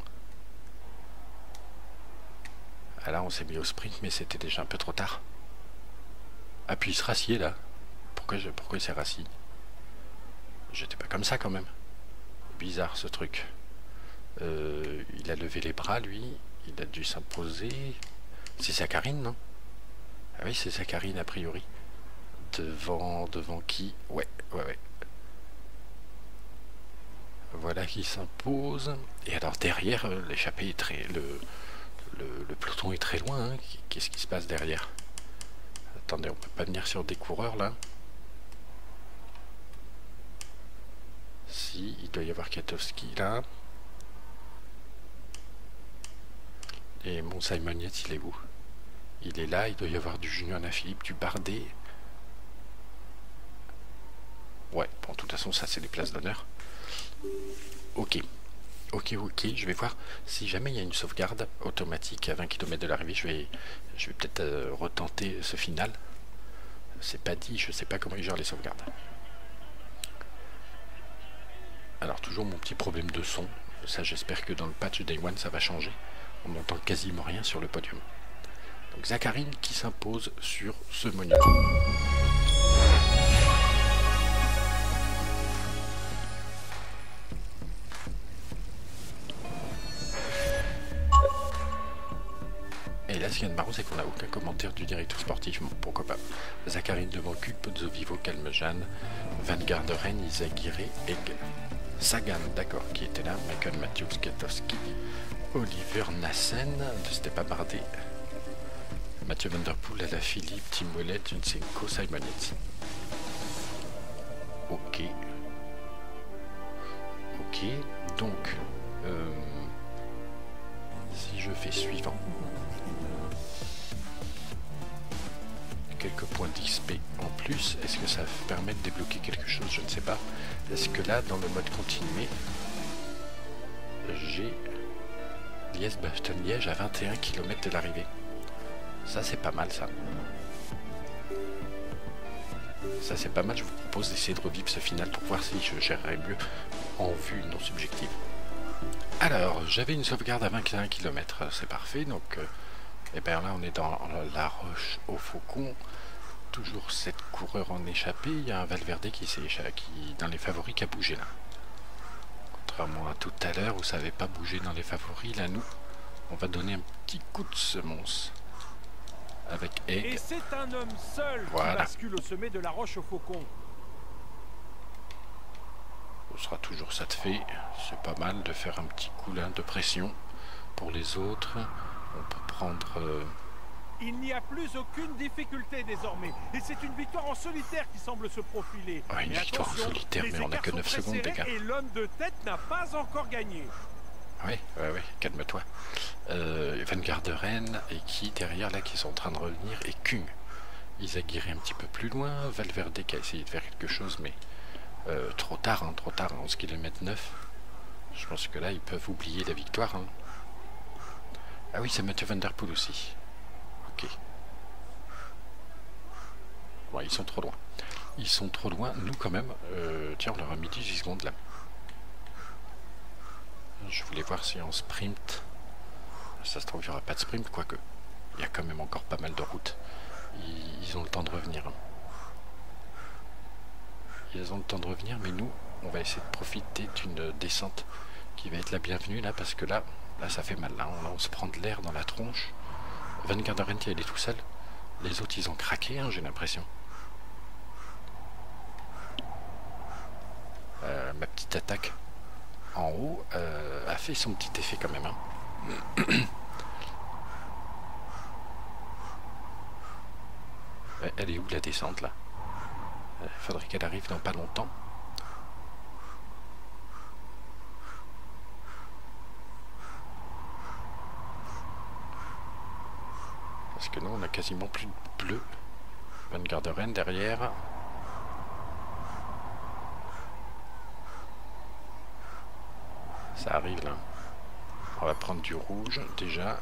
Ah là, on s'est mis au sprint, mais c'était déjà un peu trop tard. Ah, puis il se rassied, là. Pourquoi, je, pourquoi il s'est rassis? J'étais pas comme ça, quand même. Bizarre, ce truc. Euh, il a levé les bras, lui. Il a dû s'imposer. C'est Saccharine, non? Ah oui, c'est Saccharine, a priori. Devant, devant qui? Ouais, ouais, ouais. Voilà qui s'impose. Et alors, derrière, euh, l'échappée est très... Le, Le, le peloton est très loin, hein. Qu'est-ce qui se passe derrière? Attendez, on peut pas venir sur des coureurs là? Si, il doit y avoir Katowski là. Et mon Simoniette, il est où? Il est là, il doit y avoir du Julien Alaphilippe, du Bardet. Ouais, bon, de toute façon, ça c'est des places d'honneur. Ok. Ok, ok, je vais voir si jamais il y a une sauvegarde automatique à vingt kilomètres de l'arrivée. Je vais, je vais peut-être euh, retenter ce final. C'est pas dit, je sais pas comment ils gèrent les sauvegardes. Alors, toujours mon petit problème de son. Ça, j'espère que dans le patch Day One, ça va changer. On n'entend quasiment rien sur le podium. Donc, Saccharine qui s'impose sur ce monument. Et là, ce qui est marrant, c'est qu'on n'a aucun commentaire du directeur sportif. Bon, pourquoi pas. Saccharine devant Cul, Pozzo Vivo, Calmejane, Vanguard de Rennes, Izagirre, Egg, Sagan, d'accord, qui était là, Michael Matthews, Katowski, Oliver Nassen, c'était pas Bardet, Mathieu Van Der Poel, Alaphilippe, Tim Ouellet, Junsenko, Simoniette. Ok. Ok, donc, euh, si je fais suivant. Quelques points d'X P en plus, est-ce que ça permet de débloquer quelque chose? Je ne sais pas. Est-ce que là, dans le mode continué, j'ai Liège-Bastogne-Liège à vingt et un kilomètres de l'arrivée? Ça, c'est pas mal, ça. Ça, c'est pas mal. Je vous propose d'essayer de revivre ce final pour voir si je gérerai mieux en vue non subjective. Alors, j'avais une sauvegarde à vingt et un kilomètres. C'est parfait, donc... Euh, et bien là, on est dans la Roche au Faucon. Toujours cette coureur en échappée. Il y a un Valverde qui s'est échappé, qui dans les favoris qui a bougé là. contrairement à tout à l'heure où ça n'avait pas bougé dans les favoris, là nous, on va donner un petit coup de semonce avec Egg. Et c'est un homme seul Voilà. qui bascule au sommet de la roche au faucon. Ce sera toujours ça de fait. C'est pas mal de faire un petit coup là de pression pour les autres. On peut prendre... Euh... Il n'y a plus aucune difficulté désormais. Et c'est une victoire en solitaire qui semble se profiler. Ouais, une mais victoire en solitaire, mais on n'a que neuf secondes, les gars. Et l'homme de tête n'a pas encore gagné. Ouais, ouais, ouais, calme-toi. Euh, Van Garderen et qui derrière là qui sont en train de revenir et Kung. Izaguirre un petit peu plus loin. Valverde qui a essayé de faire quelque chose, mais euh, trop tard, hein, trop tard, onze kilomètres neuf. Je pense que là ils peuvent oublier la victoire. Hein. Ah oui, c'est Mathieu Van Der Poel aussi. Ok. Bon, ils sont trop loin. Ils sont trop loin. Nous quand même, euh, tiens, on leur a mis dix secondes là. Je voulais voir si en sprint, ça se trouve il n'y aura pas de sprint, quoique il y a quand même encore pas mal de routes. Ils, ils ont le temps de revenir. Ils ont le temps de revenir, mais nous, on va essayer de profiter d'une descente qui va être la bienvenue là, parce que là, là ça fait mal. Là, on, on se prend de l'air dans la tronche. Van Garderen, il est tout seul. Les autres, ils ont craqué, hein, j'ai l'impression. Euh, ma petite attaque en haut euh, a fait son petit effet quand même. Hein. Elle est où la descente là? Il faudrait qu'elle arrive dans pas longtemps. Parce que nous on a quasiment plus de bleu. Van Garderen derrière. Ça arrive là. On va prendre du rouge déjà.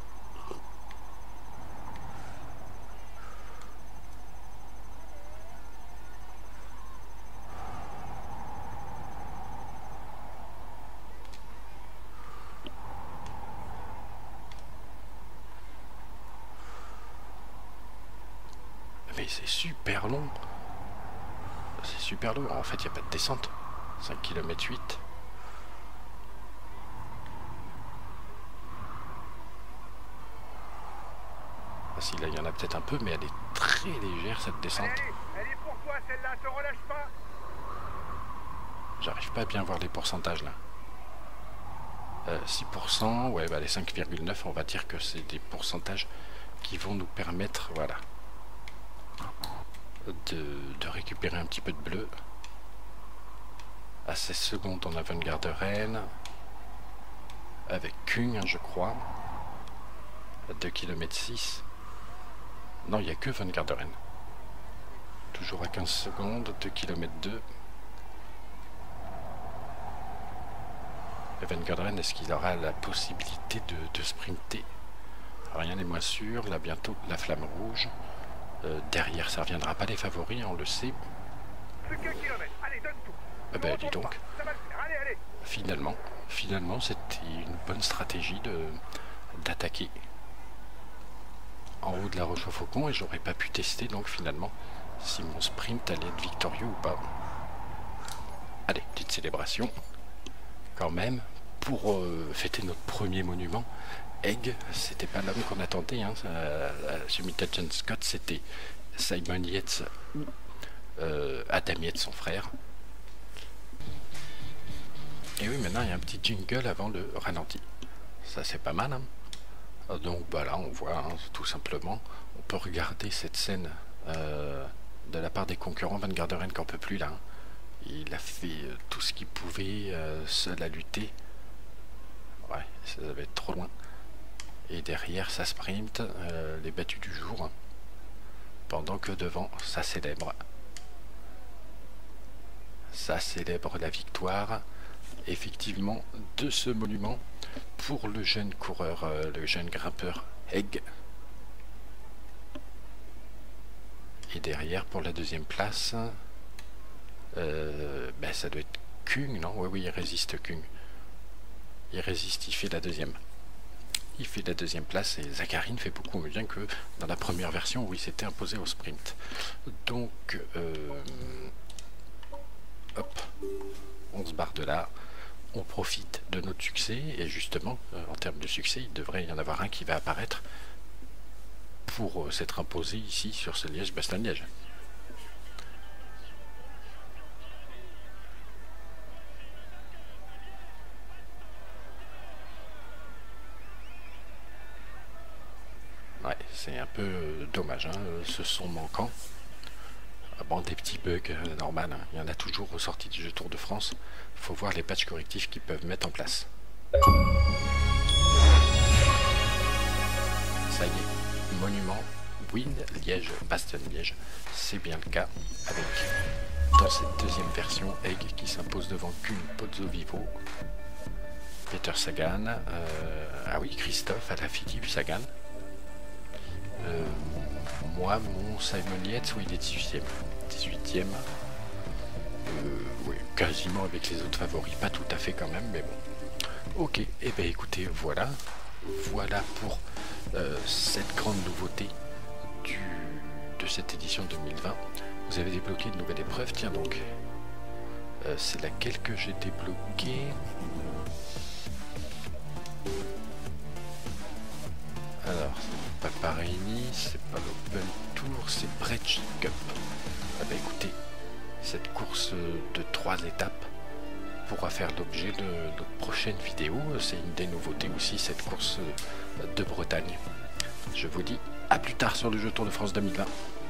Mais c'est super long. C'est super long. En fait, il n'y a pas de descente. cinq kilomètres huit. Ah si, là, il y en a peut-être un peu, mais elle est très légère, cette descente. Allez, elle est pour toi, celle-là, te relâche pas. J'arrive pas à bien voir les pourcentages, là. Euh, six pour cent, ouais, bah les cinq virgule neuf, on va dire que c'est des pourcentages qui vont nous permettre, voilà, de, de récupérer un petit peu de bleu. À seize secondes, on a Van Garderen, avec Kung, hein, je crois, à deux kilomètres six. Non, il n'y a que Van Garderen. Toujours à quinze secondes, deux kilomètres deux. Van Garderen, est-ce qu'il aura la possibilité de, de sprinter? Rien n'est moins sûr. Là, bientôt, la flamme rouge. Euh, derrière, ça ne reviendra pas les favoris, on le sait. Plus qu'un kilomètre. Allez, donne tout. Eh ben, dis donc. Ça va le faire. Allez, allez. Finalement, finalement, c'était une bonne stratégie de d'attaquer en haut de la roche au faucon et j'aurais pas pu tester donc finalement si mon sprint allait être victorieux ou pas. Allez, petite célébration quand même pour euh, fêter notre premier monument. Egg, c'était pas l'homme qu'on attendait, hein. euh, Sur John Scott, c'était Simon Yates ou euh, Adam Yates, son frère. Et oui, maintenant il y a un petit jingle avant le ralenti. Ça c'est pas mal, hein. Donc bah là on voit, hein, tout simplement, on peut regarder cette scène euh, de la part des concurrents. Van Garderen qui n'en peut plus là, hein. Il a fait euh, tout ce qu'il pouvait, euh, seul à lutter. Ouais, ça va être trop loin. Et derrière ça sprint, euh, les battus du jour, hein. Pendant que devant ça célèbre. Ça célèbre la victoire, effectivement, de ce monument pour le jeune coureur, euh, le jeune grimpeur Egg. Et derrière pour la deuxième place, euh, ben ça doit être Kung, non? Oui, oui, il résiste Kung. Il résiste, il fait la deuxième. Il fait la deuxième place et Zakharine fait beaucoup mieux bien que dans la première version où il s'était imposé au sprint. Donc, euh, hop, on se barre de là. on profite de notre succès, et justement, euh, en termes de succès, il devrait y en avoir un qui va apparaître pour euh, s'être imposé ici sur ce Liège-Bastogne-Liège. Ouais, c'est un peu euh, dommage, hein, ce son manquant. Ah bon, des petits bugs, euh, normal, hein. Il y en a toujours ressorti du jeu Tour de France. Il faut voir les patchs correctifs qu'ils peuvent mettre en place. Ça y est, monument, win, Liège, Bastogne-Liège, c'est bien le cas, avec, dans cette deuxième version, Egg qui s'impose devant Kuhn, Pozzo Vivo, Peter Sagan, euh, ah oui, Christophe, Alaphilippe, Sagan. Euh, moi, mon Simon Yates, oui, il est dix-huitième. dix-huitième. Euh, oui, quasiment avec les autres favoris, pas tout à fait quand même, mais bon. Ok, et eh bien écoutez, voilà. Voilà pour euh, cette grande nouveauté du, de cette édition deux mille vingt. Vous avez débloqué une nouvelle épreuve, tiens donc. Euh, c'est laquelle que j'ai débloquée? Alors, c'est pas Paris-Nice, c'est pas l'Open Tour, c'est Brecht Cup. Ah bah écoutez, cette course de trois étapes pourra faire l'objet de notre prochaine vidéo. C'est une des nouveautés aussi, cette course de Bretagne. Je vous dis à plus tard sur le jeu Tour de France deux mille vingt.